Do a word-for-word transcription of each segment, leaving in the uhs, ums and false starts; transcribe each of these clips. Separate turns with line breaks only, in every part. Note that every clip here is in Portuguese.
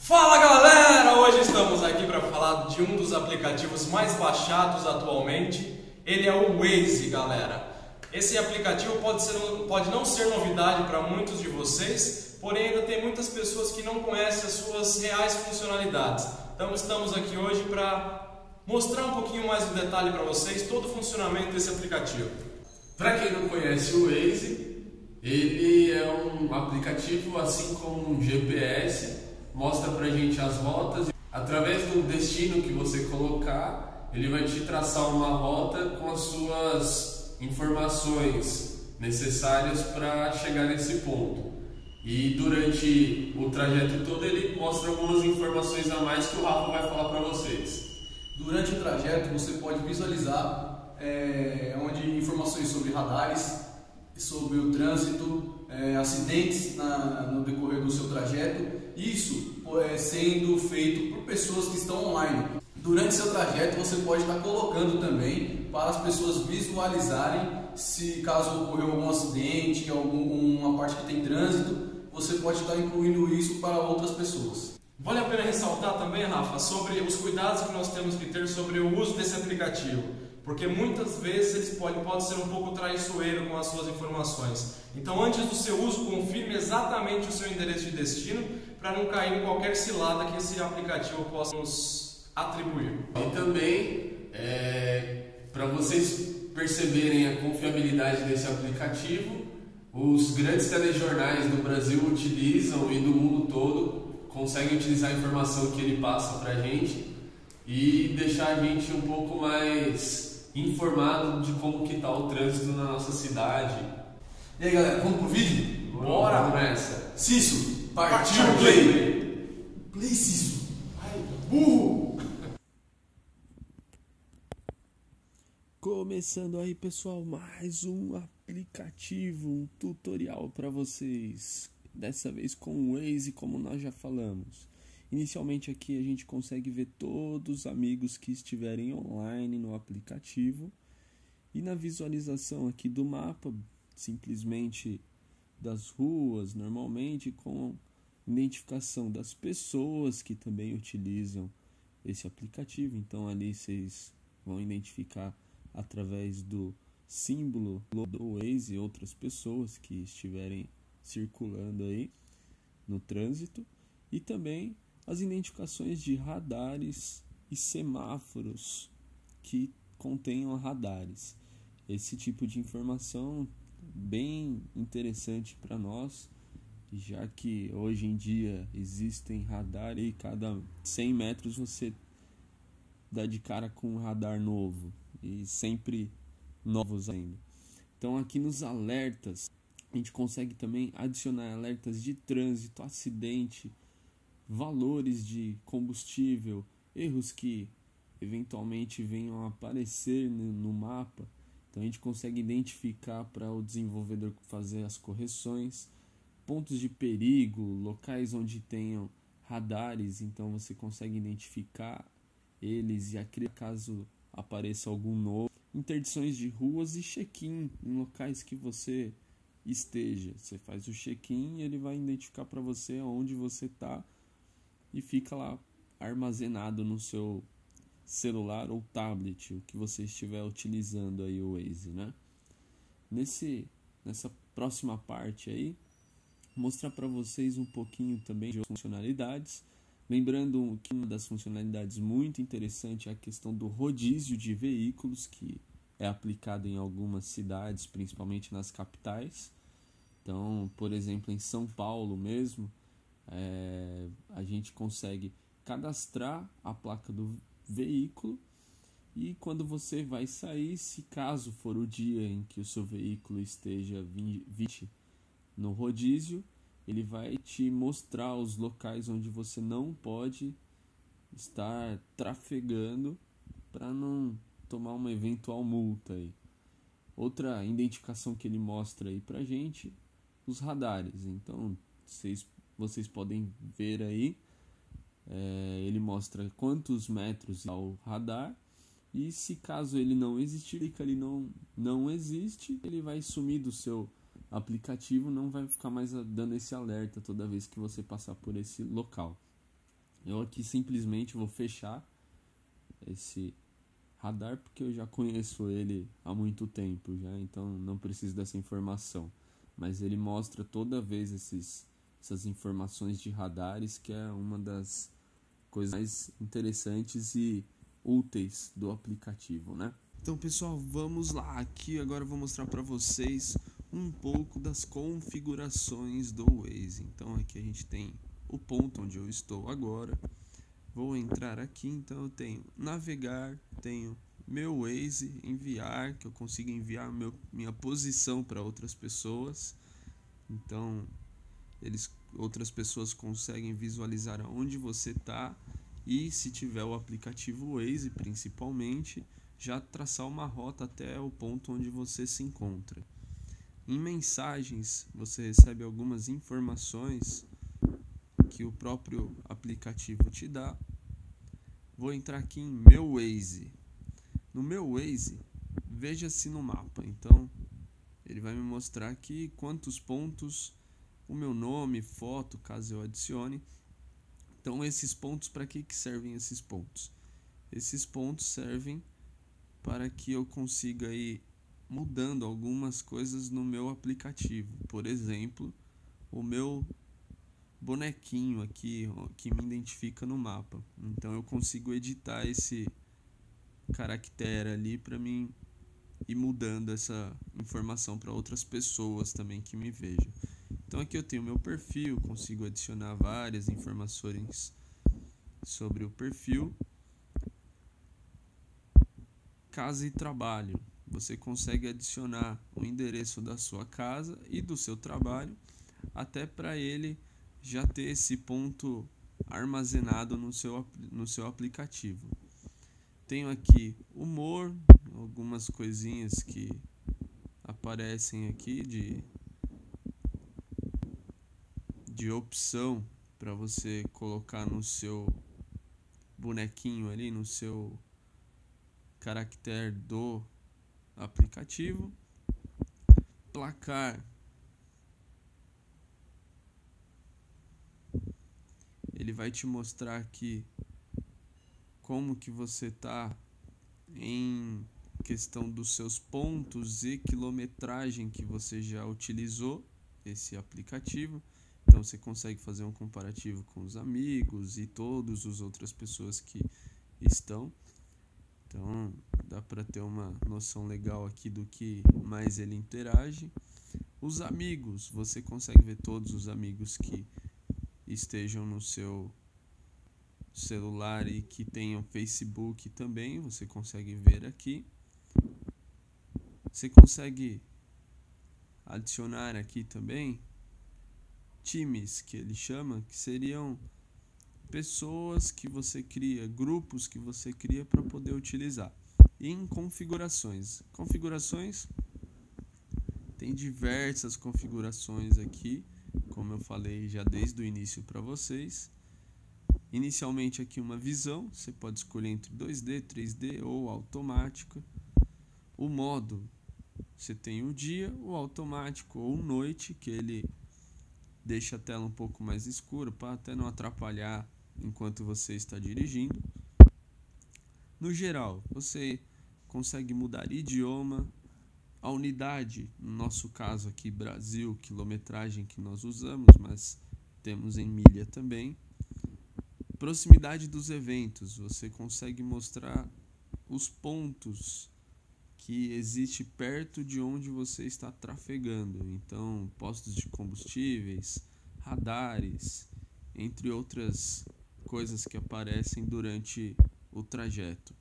Fala galera, hoje estamos aqui para falar de um dos aplicativos mais baixados atualmente. Ele é o Waze, galera. Esse aplicativo pode, ser, pode não ser novidade para muitos de vocês, porém ainda tem muitas pessoas que não conhecem as suas reais funcionalidades. Então estamos aqui hoje para mostrar um pouquinho mais em detalhe para vocês todo o funcionamento desse aplicativo.
Para quem não conhece o Waze, ele é um aplicativo assim como um G P S, mostra pra gente as rotas. Através do destino que você colocar, ele vai te traçar uma rota com as suas informações necessárias para chegar nesse ponto. E durante o trajeto todo ele mostra algumas informações a mais que o Rafa vai falar para vocês.
Durante o trajeto você pode visualizar é, onde informações sobre radares, sobre o trânsito, é, acidentes na, no decorrer do seu trajeto, isso é, sendo feito por pessoas que estão online. Durante seu trajeto você pode estar colocando também para as pessoas visualizarem se caso ocorreu algum acidente, alguma parte que tem trânsito, você pode estar incluindo isso para outras pessoas.
Vale a pena ressaltar também, Rafa, sobre os cuidados que nós temos que ter sobre o uso desse aplicativo, porque muitas vezes ele pode, pode ser um pouco traiçoeiro com as suas informações. Então, antes do seu uso, confirme exatamente o seu endereço de destino para não cair em qualquer cilada que esse aplicativo possa nos atribuir.
E também, é, para vocês perceberem a confiabilidade desse aplicativo, os grandes telejornais do Brasil utilizam e do mundo todo conseguem utilizar a informação que ele passa para a gente e deixar a gente um pouco mais informado de como que está o trânsito na nossa cidade.
E aí galera, vamos pro vídeo?
Bora! Vamos nessa!
Cisso, partiu o play! Play Cisso! Ai, burro!
Começando aí pessoal, mais um aplicativo, um tutorial para vocês. Dessa vez com o Waze, como nós já falamos. Inicialmente aqui a gente consegue ver todos os amigos que estiverem online no aplicativo. E na visualização aqui do mapa, simplesmente das ruas, normalmente com identificação das pessoas que também utilizam esse aplicativo. Então ali vocês vão identificar através do símbolo do Waze outras pessoas que estiverem circulando aí no trânsito, e também as identificações de radares e semáforos que contenham radares. Esse tipo de informação bem interessante para nós, já que hoje em dia existem radar e cada cem metros você dá de cara com um radar novo e sempre novos ainda. Então aqui nos alertas a gente consegue também adicionar alertas de trânsito, acidente, valores de combustível, erros que eventualmente venham a aparecer no mapa. Então a gente consegue identificar para o desenvolvedor fazer as correções, pontos de perigo, locais onde tenham radares, então você consegue identificar eles e criar caso apareça algum novo. Interdições de ruas e check-in em locais que você esteja. Você faz o check-in e ele vai identificar para você onde você está e fica lá armazenado no seu celular ou tablet, o que você estiver utilizando aí o Waze, né? Nesse, nessa próxima parte aí, mostrar para vocês um pouquinho também de funcionalidades. Lembrando que uma das funcionalidades muito interessante é a questão do rodízio de veículos, que é aplicado em algumas cidades, principalmente nas capitais. Então, por exemplo, em São Paulo mesmo, é, a gente consegue cadastrar a placa do veículo e quando você vai sair, se caso for o dia em que o seu veículo esteja vinte no rodízio, ele vai te mostrar os locais onde você não pode estar trafegando para não tomar uma eventual multa aí. Outra identificação que ele mostra aí pra gente, os radares. Então vocês, vocês podem ver aí, é, ele mostra quantos metros ao radar, e se caso ele não existir, ele não, não existe, ele vai sumir do seu aplicativo, não vai ficar mais dando esse alerta toda vez que você passar por esse local. Eu aqui simplesmente vou fechar esse radar porque eu já conheço ele há muito tempo já, então não preciso dessa informação. Mas ele mostra toda vez esses, essas informações de radares, que é uma das coisas mais interessantes e úteis do aplicativo, né? Então, pessoal, vamos lá. Aqui agora eu vou mostrar para vocês um pouco das configurações do Waze. Então, aqui a gente tem o ponto onde eu estou agora. Vou entrar aqui, então eu tenho navegar, tenho meu Waze, enviar, que eu consigo enviar meu, minha posição para outras pessoas. Então, eles, outras pessoas conseguem visualizar aonde você está e, se tiver o aplicativo Waze, principalmente, já traçar uma rota até o ponto onde você se encontra. Em mensagens, você recebe algumas informações que o próprio aplicativo te dá. Vou entrar aqui em meu Waze. No meu Waze, veja-se no mapa. Então, ele vai me mostrar aqui quantos pontos, o meu nome, foto, caso eu adicione. Então, esses pontos, para que que servem esses pontos? Esses pontos servem para que eu consiga ir mudando algumas coisas no meu aplicativo. Por exemplo, o meu bonequinho aqui, ó, que me identifica no mapa. Então eu consigo editar esse caractere ali para mim ir mudando essa informação para outras pessoas também que me vejam. Então aqui eu tenho meu perfil, consigo adicionar várias informações sobre o perfil. Casa e trabalho. Você consegue adicionar o endereço da sua casa e do seu trabalho, até para ele já ter esse ponto armazenado no seu, no seu aplicativo. Tenho aqui humor, algumas coisinhas que aparecem aqui de, de opção para você colocar no seu bonequinho ali, no seu caractere do aplicativo. Placar. Ele vai te mostrar aqui como que você está em questão dos seus pontos e quilometragem que você já utilizou esse aplicativo. Então você consegue fazer um comparativo com os amigos e todas as outras pessoas que estão. Então dá para ter uma noção legal aqui do que mais ele interage. Os amigos, você consegue ver todos os amigos que estejam no seu celular e que tenham Facebook também, você consegue ver aqui. Você consegue adicionar aqui também times, que ele chama, que seriam pessoas que você cria, grupos que você cria para poder utilizar. E em configurações. Configurações, tem diversas configurações aqui, como eu falei já desde o início para vocês. Inicialmente aqui uma visão, você pode escolher entre dois D, três D ou automática. O modo, você tem o dia, o automático ou noite, que ele deixa a tela um pouco mais escura para até não atrapalhar enquanto você está dirigindo. No geral, você consegue mudar idioma, a unidade, no nosso caso aqui Brasil, quilometragem que nós usamos, mas temos em milha também. Proximidade dos eventos, você consegue mostrar os pontos que existe perto de onde você está trafegando. Então, postos de combustíveis, radares, entre outras coisas que aparecem durante o trajeto.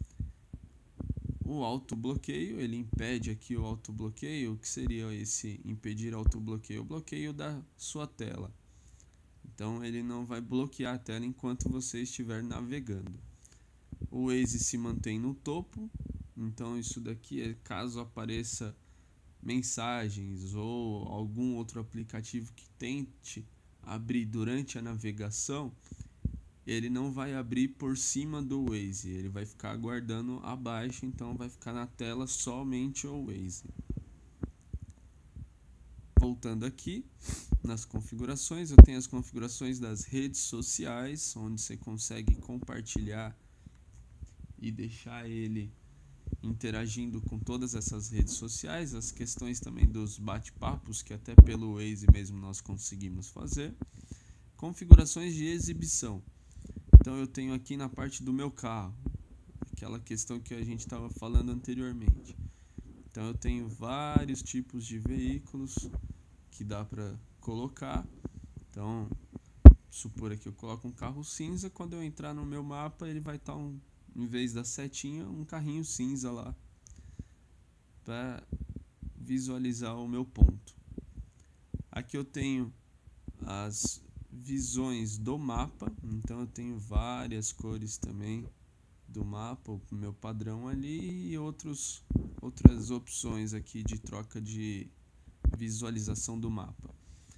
O autobloqueio, ele impede aqui o autobloqueio. O que seria esse impedir autobloqueio? O bloqueio da sua tela. Então ele não vai bloquear a tela enquanto você estiver navegando. O Waze se mantém no topo. Então isso daqui é caso apareça mensagens ou algum outro aplicativo que tente abrir durante a navegação, ele não vai abrir por cima do Waze, ele vai ficar aguardando abaixo, então vai ficar na tela somente o Waze. Voltando aqui, nas configurações, eu tenho as configurações das redes sociais, onde você consegue compartilhar e deixar ele interagindo com todas essas redes sociais, as questões também dos bate-papos, que até pelo Waze mesmo nós conseguimos fazer. Configurações de exibição. Então eu tenho aqui na parte do meu carro, aquela questão que a gente estava falando anteriormente. Então eu tenho vários tipos de veículos que dá para colocar. Então, supor aqui eu coloco um carro cinza, quando eu entrar no meu mapa ele vai estar, um, em vez da setinha, um carrinho cinza lá, para visualizar o meu ponto. Aqui eu tenho as visões do mapa, então eu tenho várias cores também do mapa, o meu padrão ali, e outros, outras opções aqui de troca de visualização do mapa.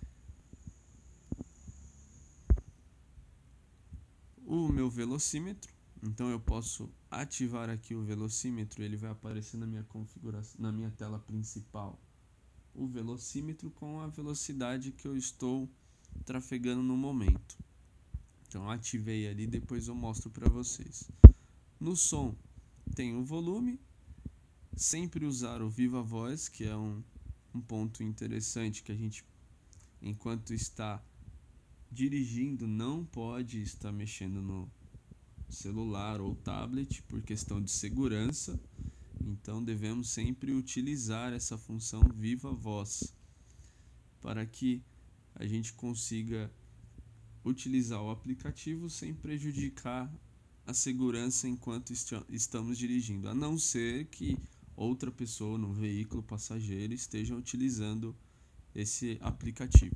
O meu velocímetro, então eu posso ativar aqui o velocímetro, ele vai aparecer na minha configuração, na minha tela principal, o velocímetro com a velocidade que eu estou trafegando no momento. Então ativei ali, depois eu mostro para vocês. No som tem o volume, sempre usar o Viva Voz, que é um, um ponto interessante, que a gente, enquanto está dirigindo, não pode estar mexendo no celular ou tablet por questão de segurança. Então devemos sempre utilizar essa função Viva Voz para que a gente consiga utilizar o aplicativo sem prejudicar a segurança enquanto estamos dirigindo, a não ser que outra pessoa no veículo passageiro esteja utilizando esse aplicativo.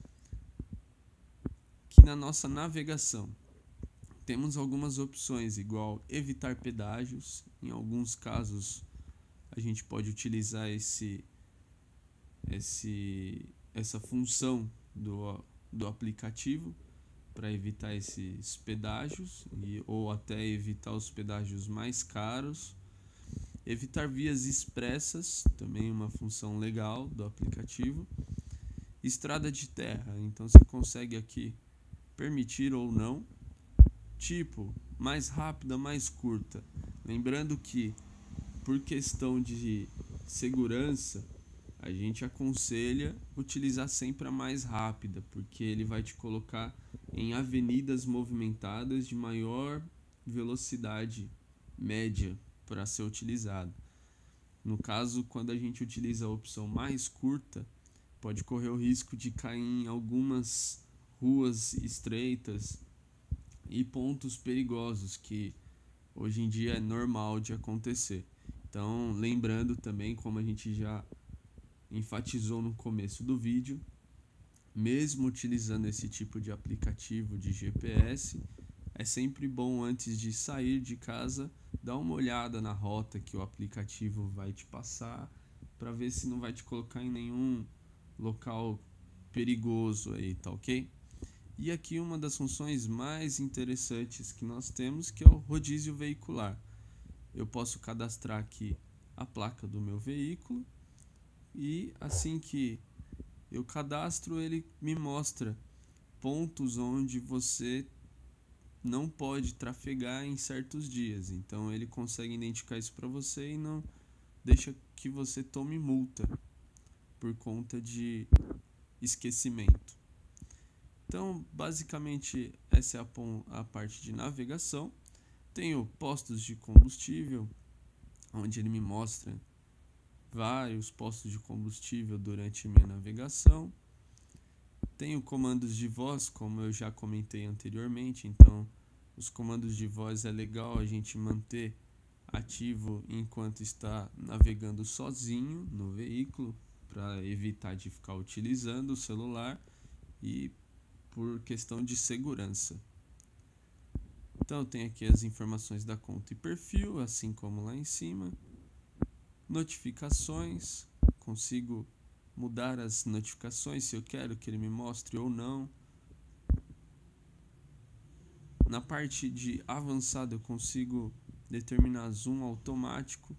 Aqui na nossa navegação temos algumas opções, igual evitar pedágios. Em alguns casos a gente pode utilizar esse, esse, essa função do, do aplicativo para evitar esses pedágios, e, ou até evitar os pedágios mais caros. Evitar vias expressas, também uma função legal do aplicativo. Estrada de terra, então você consegue aqui permitir ou não. Tipo, mais rápida, mais curta. Lembrando que, por questão de segurança, a gente aconselha utilizar sempre a mais rápida, porque ele vai te colocar em avenidas movimentadas de maior velocidade média para ser utilizado. No caso, quando a gente utiliza a opção mais curta, pode correr o risco de cair em algumas ruas estreitas e pontos perigosos, que hoje em dia é normal de acontecer. Então, lembrando também, como a gente já enfatizou no começo do vídeo, mesmo utilizando esse tipo de aplicativo de G P S, é sempre bom, antes de sair de casa, dar uma olhada na rota que o aplicativo vai te passar, para ver se não vai te colocar em nenhum local perigoso aí, tá ok? E aqui uma das funções mais interessantes que nós temos, que é o rodízio veicular. Eu posso cadastrar aqui a placa do meu veículo, e assim que eu cadastro, ele me mostra pontos onde você não pode trafegar em certos dias. Então ele consegue identificar isso para você e não deixa que você tome multa por conta de esquecimento. Então, basicamente, essa é a, a parte de navegação. Tenho postos de combustível, onde ele me mostra vários postos de combustível durante minha navegação. Tenho comandos de voz, como eu já comentei anteriormente. Então, os comandos de voz é legal a gente manter ativo enquanto está navegando sozinho no veículo, para evitar de ficar utilizando o celular e por questão de segurança. Então tem aqui as informações da conta e perfil, assim como lá em cima. Notificações, consigo mudar as notificações se eu quero que ele me mostre ou não. Na parte de avançado eu consigo determinar zoom automático.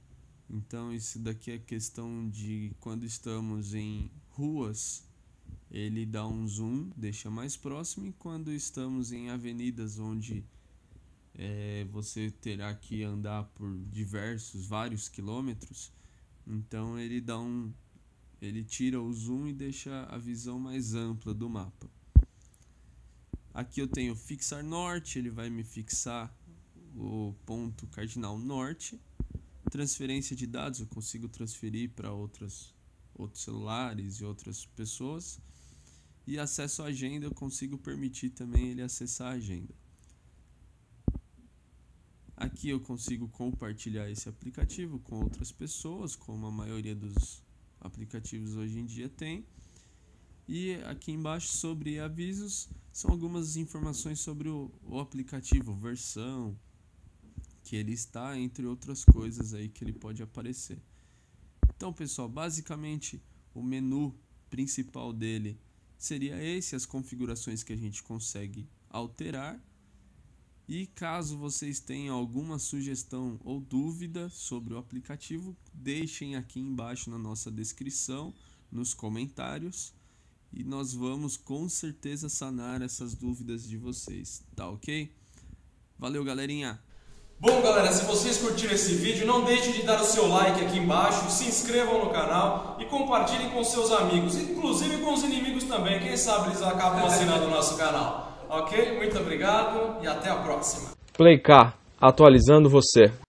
Então isso daqui é questão de quando estamos em ruas, ele dá um zoom, deixa mais próximo, e quando estamos em avenidas onde é, você terá que andar por diversos, vários quilômetros, então ele dá um, ele tira o zoom e deixa a visão mais ampla do mapa. Aqui eu tenho fixar norte, ele vai me fixar o ponto cardinal norte. Transferência de dados, eu consigo transferir para outras outros celulares e outras pessoas. E acesso à agenda, eu consigo permitir também ele acessar a agenda. Aqui eu consigo compartilhar esse aplicativo com outras pessoas, como a maioria dos aplicativos hoje em dia tem. E aqui embaixo, sobre avisos, são algumas informações sobre o, o aplicativo, versão que ele está, entre outras coisas aí que ele pode aparecer. Então, pessoal, basicamente o menu principal dele seria esse, as configurações que a gente consegue alterar. E caso vocês tenham alguma sugestão ou dúvida sobre o aplicativo, deixem aqui embaixo na nossa descrição, nos comentários, e nós vamos com certeza sanar essas dúvidas de vocês, tá ok? Valeu, galerinha!
Bom, galera, se vocês curtiram esse vídeo, não deixem de dar o seu like aqui embaixo, se inscrevam no canal e compartilhem com seus amigos, inclusive com os inimigos também, quem sabe eles acabam assinando o nosso canal. Ok? Muito obrigado e até a próxima.
Play Car, atualizando você.